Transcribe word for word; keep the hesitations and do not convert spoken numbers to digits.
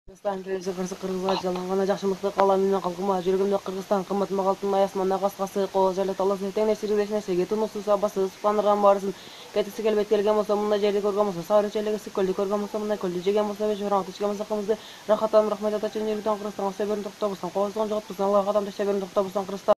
Кыргызстан келесі кырсы кыргызга жаланган жакшылыкты каалам менен калкыма жүрөгүмдө Кыргызстан кымбат калтын аясман каскасы кол жайлы таласын тең нерселеш нерсеге тунуксуз абасыз панорамы барысын кетиси келбет келген болсо мындай жерди көргөн болсо сары чөлдөгү ысык көлдү көргөн болсо мындай көлдү жеген болсо беш бирок ичкен болсо кымызды рахаттанып рахмет ата чын жүректен Кыргызстанга себерин токтобустан кооздугун жоготпустан Аллага кадам таштап берин токтобустан Кыргызстан